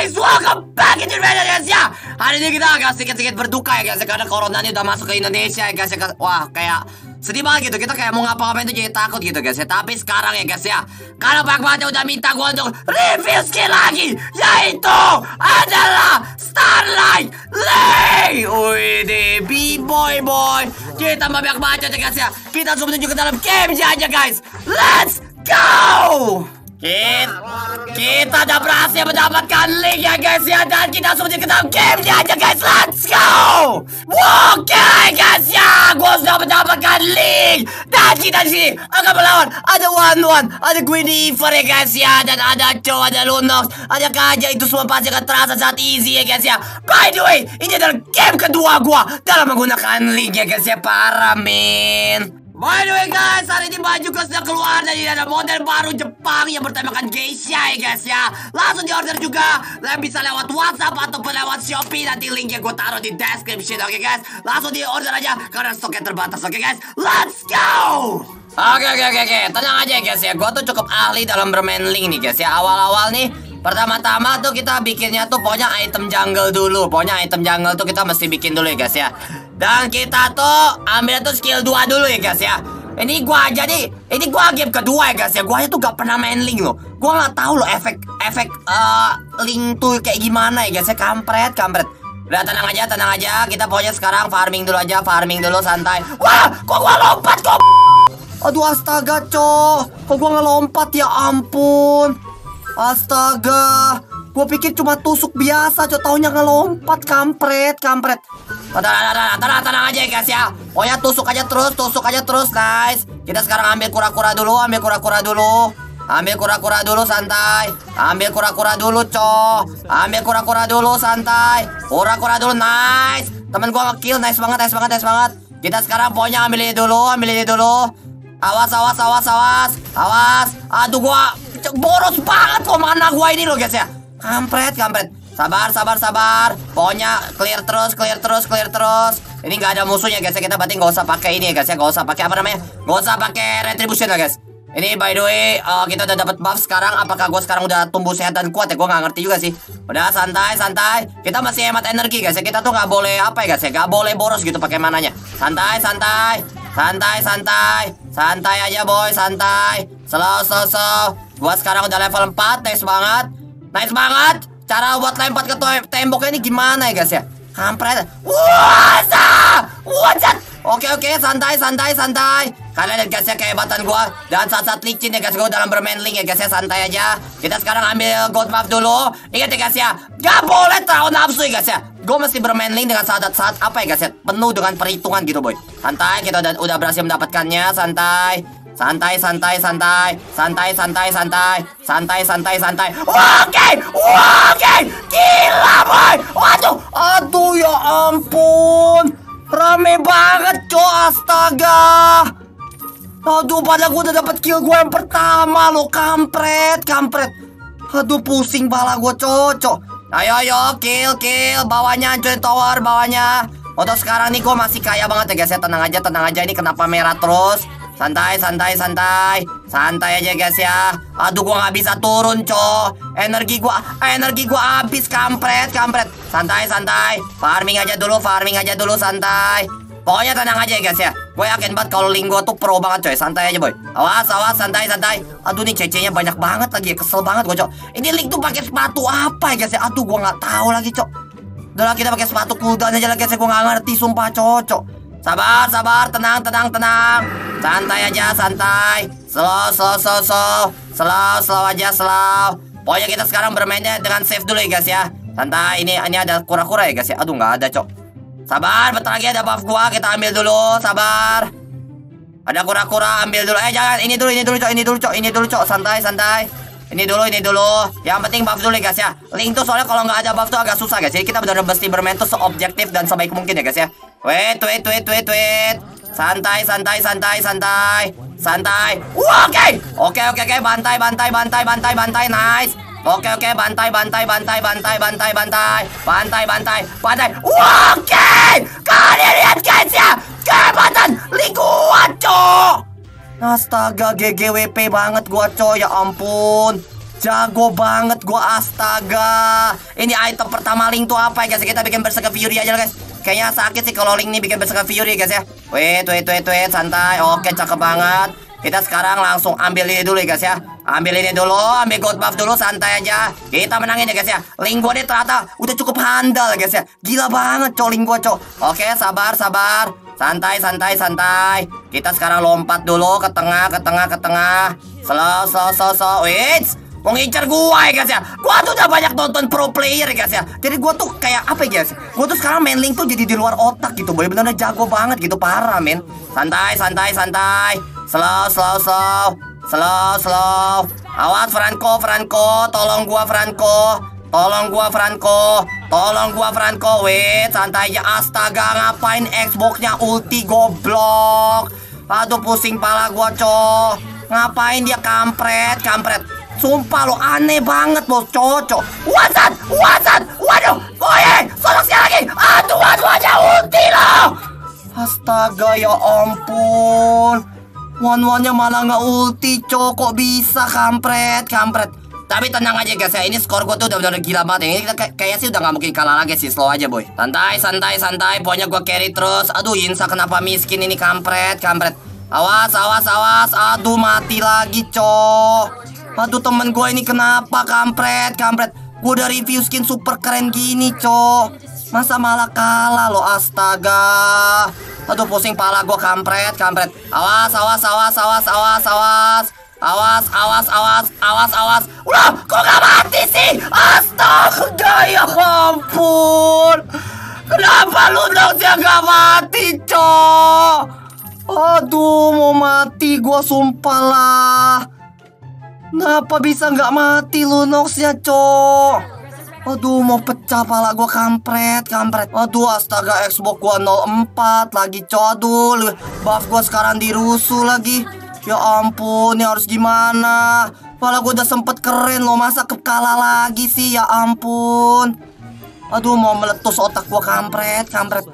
guys, welcome back in the video guys ya. Hari ini kita agak sedikit berduka ya guys, karena corona ini udah masuk ke Indonesia ya guys ya. Wah, kayak sedih banget gitu. Kita kayak mau ngapa-ngapain tuh jadi takut gitu guys ya. Tapi sekarang ya guys ya, karena banyak banget udah minta gue untuk review skin lagi, yaitu adalah Starlight Lane. Wih deh, B-boy boy. Kita banyak banget ya guys ya. Kita langsung menuju ke dalam game aja guys. Let's go. Kita udah berhasil mendapatkan link ya guys ya, dan kita langsung ke dalam game aja guys. Let's go. Oke guys ya, gue sudah mendapatkan link dan kita di sini akan melawan ada One, ada Guinevere ya guys ya, dan ada Cho, ada Lunox, ada Kaja. Itu semua pasti akan terasa sangat easy ya guys ya. By the way, ini adalah game kedua gue dalam menggunakan link ya guys ya, para men. By the way guys, hari ini baju gue sudah keluar dan ini ada model baru Jepang yang bertemakan geisha ya guys ya. Langsung di order juga. Kalian bisa lewat WhatsApp ataupun lewat Shopee. Nanti linknya gue taruh di description, oke guys. Langsung di order aja karena stoknya terbatas, oke guys. Let's go. Oke. Tenang aja guys ya. Gue tuh cukup ahli dalam bermain link nih guys ya. Awal-awal nih, pertama-tama tuh kita bikinnya tuh pokoknya item jungle dulu. Pokoknya item jungle tuh kita mesti bikin dulu ya guys ya. Dan kita tuh ambil tuh skill 2 dulu ya guys ya. Ini gua aja nih, ini gua game kedua ya guys ya. Gua aja tuh gak pernah main link loh. Gua gak tahu loh efek link tuh kayak gimana ya guys ya. Kampret. Udah tenang aja. Kita pokoknya sekarang farming dulu aja, santai. Wah, kok gua lompat kok. Aduh astaga, kok gua ngelompat ya ampun. Astaga, gue pikir cuma tusuk biasa, taunya ngelompat, kampret. Tenang aja ya guys ya. Pokoknya tusuk aja terus, nice. Kita sekarang ambil kura-kura dulu, Ambil kura-kura santai. Ambil kura-kura dulu, santai. Kura-kura dulu, nice. Temen gue nge-kill, nice banget. Kita sekarang pokoknya ambil ini dulu. Awas. Aduh, gua boros banget kok mana gua ini loh guys ya. Kampret. Sabar. Pokoknya clear terus. Ini nggak ada musuhnya guys ya. Kita berarti nggak usah pakai ini ya guys ya. Nggak usah pakai nggak usah pakai retribution ya guys. Ini by the way, kita udah dapat buff sekarang. Apakah gue sekarang udah tumbuh sehat dan kuat ya? Gue nggak ngerti juga sih. Udah santai. Kita masih hemat energi guys ya. Kita tuh nggak boleh apa ya guys ya? Nggak boleh boros gitu pakai mananya. Santai aja boy, santai. Slow. Gua sekarang udah level 4, nice banget. Cara buat lempar ke temboknya ini gimana ya guys ya? Kampret. Oke, santai. Kalian lihat guys ya kehebatan gua dan saat licin ya guys, gua dalam bermain link ya guys ya, santai aja. Kita sekarang ambil gold buff dulu. Ingat ya guys ya, gak boleh terlalu nafsu ya guys ya. Gue mesti bermain link dengan saat apa ya guys ya, penuh dengan perhitungan gitu boy. Santai, kita udah berhasil mendapatkannya. Santai. Oke. Gila boy. Aduh ya ampun. Rame banget astaga. Aduh, padahal gue udah dapet kill gue yang pertama loh. Kampret. Aduh, pusing pala gue Ayo, kill. Bawahnya, hancurin tower, bawahnya. Untuk sekarang nih gue masih kaya banget ya guys ya. Tenang aja. Ini kenapa merah terus? Santai aja guys ya. Aduh, gue gak bisa turun Energi gua habis, kampret. Santai. Farming aja dulu, santai. Pokoknya tenang aja ya guys ya. Gue yakin banget kalau link gue tuh pro banget coy. Santai aja boy. Awas, santai. Aduh, nih CC-nya banyak banget lagi ya. Kesel banget gue Ini link tuh pakai sepatu apa ya guys ya? Aduh, gue gak tahu lagi Udah lah, kita pakai sepatu cooldown aja lah guys ya. Gue gak ngerti sumpah Sabar, tenang. Santai aja. Slow aja. Pokoknya kita sekarang bermainnya dengan safe dulu ya guys ya. Santai, ini ada kura-kura ya guys ya. Aduh, nggak ada Sabar, bentar lagi ada buff gua, kita ambil dulu, sabar. Ada kura-kura, ambil dulu. Jangan, ini dulu santai. Ini dulu. Yang penting buff dulu ya guys ya. Link tuh soalnya kalau nggak ada buff tuh agak susah guys. Jadi kita benar-benar mesti bermain tuh seobjektif dan sebaik mungkin ya guys ya. Wait. Santai. Oke. Bantai. Nice. Oke. Bantai. Oke. Kalian lihat guys ya. Kehebatan lingkuan Astaga, GGWP banget gua ya ampun. Jago banget gua, astaga. Ini item pertama Link tuh apa ya guys? Kita bikin Berserker Fury aja guys. Kayaknya sakit sih kalau Link nih bikin Berserker Fury guys ya. Wait, santai. Oke, cakep banget. Kita sekarang langsung ambil ini dulu ya guys ya. Ambil ini dulu, ambil gold buff dulu, santai aja. Kita menangin ya guys ya. Link gua nih ternyata udah cukup handal ya guys ya. Gila banget cok Link gua cok. Oke, sabar. Santai. Kita sekarang lompat dulu ke tengah. Slow. Wait. Mau ngincer gua ya guys ya. Gua tuh udah banyak nonton pro player ya guys ya. Jadi gua tuh kayak apa ya guys? Gua tuh sekarang main Link tuh jadi di luar otak gitu. Bener-bener jago banget gitu, parah men. Santai. Slow. Awas Franco. Tolong gua Franco. Wait, santai aja. Astaga, ngapain Xbox-nya ulti goblok. Aduh, pusing pala gua, cok. Ngapain dia kampret. Sumpah lo aneh banget bos, cocok. Wasan. Waduh, solusinya lagi. Aduh, aja ulti lo. Astaga, ya ampun. One-one-nya malah nggak ulti, cok. Kok bisa kampret. Tapi tenang aja guys ya, ini skor gue tuh udah bener gila banget. Ini kita kayaknya sih udah nggak mungkin kalah lagi sih, slow aja boy. Santai. Pokoknya gue carry terus. Aduh, Yinsa kenapa miskin ini kampret. Awas. Aduh, mati lagi cok. Aduh, temen gue ini kenapa kampret. Gue udah review skin super keren gini cok. Masa malah kalah lo, astaga. Aduh, pusing pala gue kampret. Awas. Udah, kok gak mati sih? Astaga, ya ampun. Kenapa lu dong sih gak mati, cok? Aduh, mau mati gua sumpah lah. Kenapa bisa gak mati lu Noxnya, cok? Aduh, mau pecah pala gua kampret. Aduh, astaga, Xbox gua 04 lagi, cok. Aduh, buff gua sekarang dirusuh lagi. Ya ampun, ini harus gimana? Pala gue udah sempet keren loh, masa kalah lagi sih, ya ampun. Aduh, mau meletus otak gue kampret.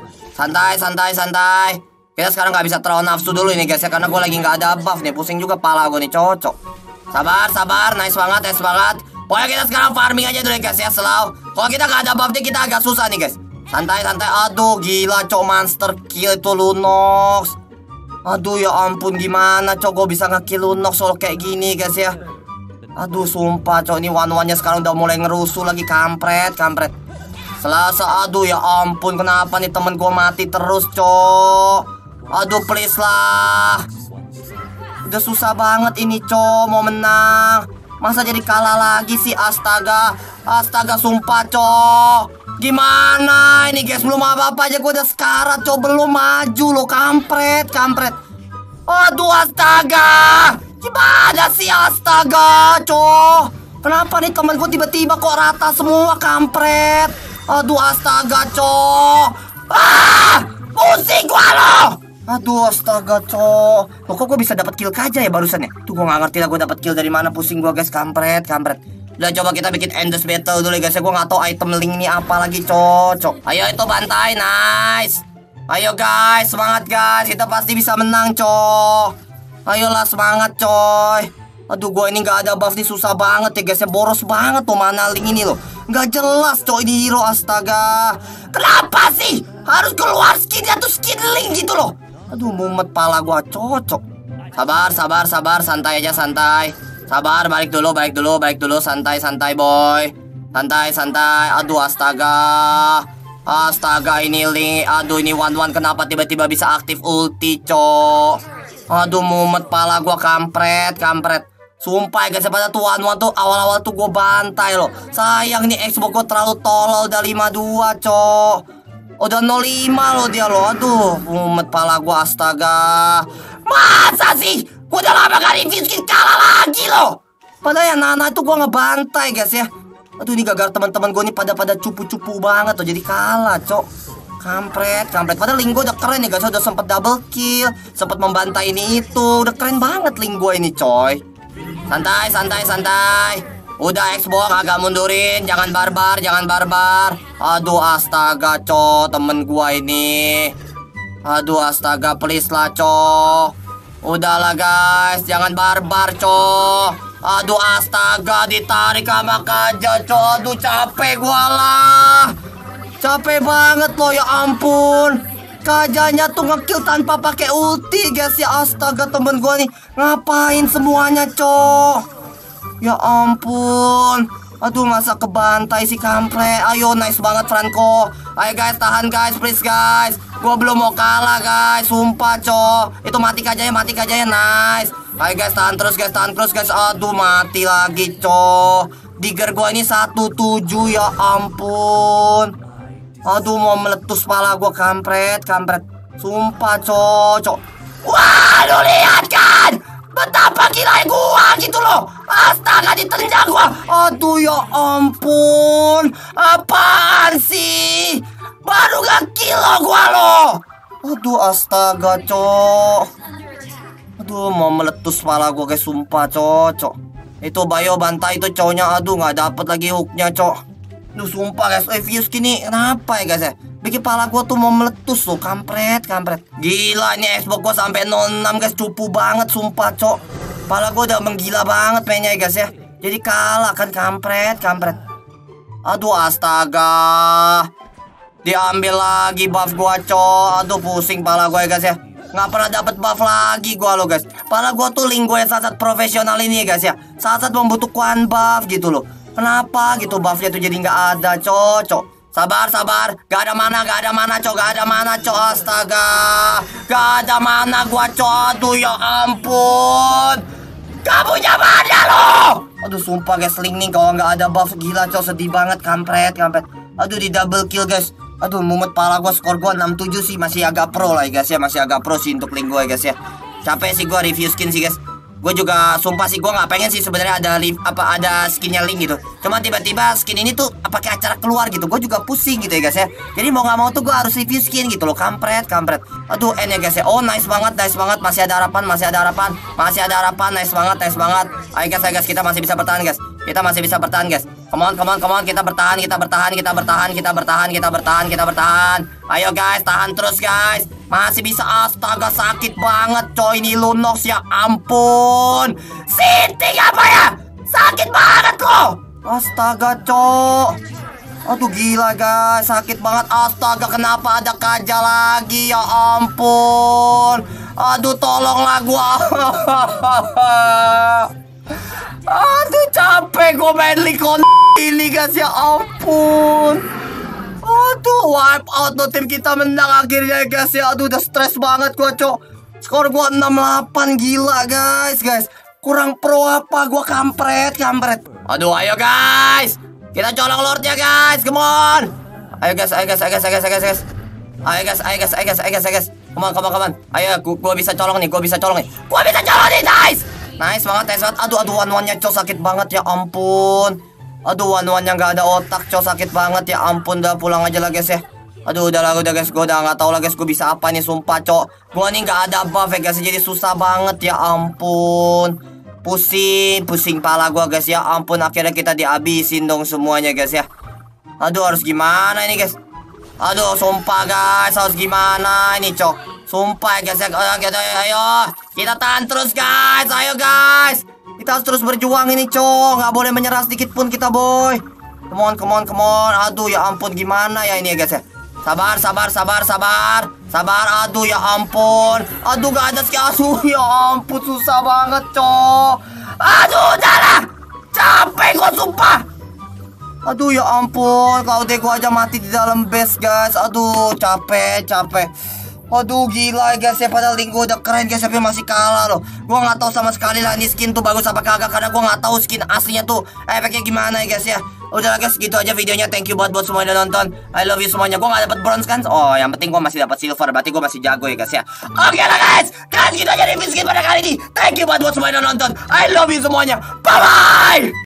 Santai. Kita sekarang nggak bisa terlalu nafsu dulu ini guys ya, karena gue lagi nggak ada buff nih. Pusing juga pala gue nih, cocok. Sabar, nice banget. Pokoknya kita sekarang farming aja dulu ya guys ya, slow. Kalau kita nggak ada buff nih, kita agak susah nih guys. Santai. Aduh, gila cok, monster kill itu Lunox. Aduh, ya ampun, gimana cok gue bisa nge-kill Lunox solo kayak gini guys ya. Aduh, sumpah cok, ini one-one-nya sekarang udah mulai ngerusuh lagi, kampret. Selasa, aduh ya ampun, kenapa nih temen gue mati terus cok. Aduh, please lah. Udah susah banget ini cok, mau menang. Masa jadi kalah lagi sih, astaga, sumpah cok. Gimana ini guys, belum apa-apa aja gue udah sekarat cok, belum maju lo, kampret. Aduh, astaga. Gimana sih, astaga cok. Kenapa nih temen gue tiba-tiba kok rata semua, kampret. Aduh, astaga cok. Pusing gua lo. Aduh, astaga cok. Kok gue bisa dapat kill aja ya barusan ya? Tuh, gue gak ngerti lah gue dapat kill dari mana, pusing gue guys, kampret. Udah, coba kita bikin endless battle dulu guys ya. Gue gak tahu item Link ini apa lagi cocok. Ayo, itu bantai, nice. Ayo guys, semangat guys, kita pasti bisa menang cok. Ayolah, semangat coy. Aduh, gue ini gak ada buff nih, susah banget ya guys ya. Boros banget tuh mana Link ini loh. Gak jelas coy ini hero, astaga. Kenapa sih harus keluar skinnya tuh skin Link gitu loh. Aduh, mumet pala gua, cocok. Sabar, santai aja, santai. Sabar, balik dulu, santai boy. Santai. Aduh, astaga ini Link. Aduh, ini one-one kenapa tiba-tiba bisa aktif ulti, cok. Aduh, mumet pala gua, kampret. Sumpah ya guys, pada tuh one-one tuh awal-awal tuh gua bantai loh. Sayang nih Xbox gua terlalu tolol, udah 52 cok. Udah 05 loh dia loh. Aduh, mumet pala gua, astaga. Masa sih gua udah lama gak review skin kalah lagi loh. Padahal ya Nana itu gua ngebantai guys ya. Aduh, ini gagal teman-teman gua nih pada cupu-cupu banget tuh, jadi kalah cok. Kampret. Padahal Link gua udah keren ya guys, udah sempet double kill, sempet membantai ini itu. Udah keren banget Link gua ini coy. Santai. Udah Xbox, agak mundurin, jangan barbar. Aduh, astaga cok, temen gua ini. Aduh, astaga, please lah cok. Udahlah guys, jangan barbar cok. Aduh astaga, ditarik sama Kaja cok. Aduh capek gua lah. Capek banget loh, ya ampun. Kajanya tuh ngekill tanpa pakai ulti guys ya. Astaga, temen gua nih ngapain semuanya cok. Ya ampun. Aduh masa kebantai si kampret. Ayo nice banget Franco. Ayo guys tahan guys, please guys. Gua belum mau kalah guys, sumpah cok. Itu mati Kajanya nice. Ayo guys tahan terus guys, Aduh mati lagi cok. Digger gua ini 17, ya ampun. Aduh mau meletus pala gua kampret. Sumpah cok. Wah lu lihat kan betapa gila gua gitu loh. Astaga diterjang gua. Aduh ya ampun. Apaan sih? Baru gak kilo gua loh. Aduh astaga cok. Aduh mau meletus pala gua guys, sumpah cok. Itu Bayo bantai itu cowoknya. Aduh gak dapet lagi hooknya cok. Duh sumpah guys, Fuse gini kenapa ya guys ya? Bikin pala gua tuh mau meletus tuh, kampret. Gila ini Xbox gua sampai 06 guys, cupu banget sumpah cok. Pala gua udah menggila banget mainnya ya guys ya. Jadi kalah kan kampret. Aduh astaga. Diambil lagi buff gua cok. Aduh pusing pala gua ya guys ya. Nggak pernah dapet buff lagi gua loh guys. Pala gua tuh link gua yang sangat profesional ini ya guys ya. Sangat membutuhkan buff gitu loh. Kenapa gitu buffnya tuh jadi nggak ada cok. Sabar. Gak ada mana cok. Astaga. Gak ada mana gua cok. Aduh ya ampun. Gak punya mana loh. Aduh sumpah guys, link nih kalau nggak ada buff gila cok, sedih banget kampret. Aduh di double kill guys. Aduh mumet pala gua, skor gua 67 sih, masih agak pro lah ya guys ya. Masih agak pro sih untuk link gua ya guys ya. Capek sih gua review skin sih guys. Gue juga sumpah sih gue nggak pengen sih sebenarnya ada skinnya link gitu. Cuma tiba-tiba skin ini tuh pakai acara keluar gitu. Gue juga pusing gitu ya guys ya. Jadi mau nggak mau tuh gue harus review skin gitu loh, kampret. Aduh N ya guys ya. Oh nice banget. Masih ada harapan. Nice banget. Ayo guys kita masih bisa bertahan guys. Come on. Kita bertahan. Ayo guys, tahan terus guys. Masih bisa. Astaga sakit banget coy ini Lunox, ya ampun. Sinting apa ya? Sakit banget loh. Astaga cok. Aduh gila guys, sakit banget. Astaga kenapa ada Kaja lagi, ya ampun. Aduh tolonglah gua. Aduh capek gue main Likon ini guys, ya ampun. Aduh wipe out no, tim kita menang akhirnya guys ya. Aduh udah stres banget gua cok. Skor gua 68, gila guys. Kurang pro apa gua, kampret. Aduh ayo guys. Kita colong lordnya guys, come on. Ayo guys. Ayo guys. Come on. Ayo gua bisa colong nih. Nice banget. Aduh one-one-nya cok, sakit banget ya ampun. Aduh one-one-nya nggak ada otak cok, sakit banget ya ampun. Udah pulang aja lah guys ya. Aduh udah guys, gue udah nggak tahu lah guys gue bisa apa nih sumpah cok. Gue nih nggak ada buff ya guys, jadi susah banget ya ampun. Pusing pala gue guys ya ampun. Akhirnya kita dihabisin dong semuanya guys ya. Aduh harus gimana ini guys. Aduh sumpah guys, harus gimana ini cok. Sumpah ya guys ya. Ayo kita tahan terus guys. Ayo guys, kita harus terus berjuang ini cok. Nggak boleh menyerah sedikit pun kita boy. Come on. Aduh ya ampun, gimana ya ini ya guys ya. Sabar. Aduh ya ampun. Aduh gak ada skill. Aduh ya ampun, susah banget cok. Aduh udahlah, capek gue sumpah. Aduh ya ampun, kalau deh gue aja mati di dalam base guys. Aduh capek. Aduh gila guys ya, padahal link gue udah keren guys, tapi masih kalah loh. Gue nggak tahu sama sekali lah ini skin tuh bagus apa kagak, karena gue nggak tahu skin aslinya tuh efeknya gimana ya guys ya. Udah guys, gitu aja videonya. Thank you buat semua yang udah nonton. I love you semuanya. Gue nggak dapet bronze kan? Oh yang penting gue masih dapat silver, berarti gue masih jago ya guys ya. Oke lah guys, gitu aja review skin pada kali ini. Thank you buat semua yang udah nonton. I love you semuanya. Bye bye.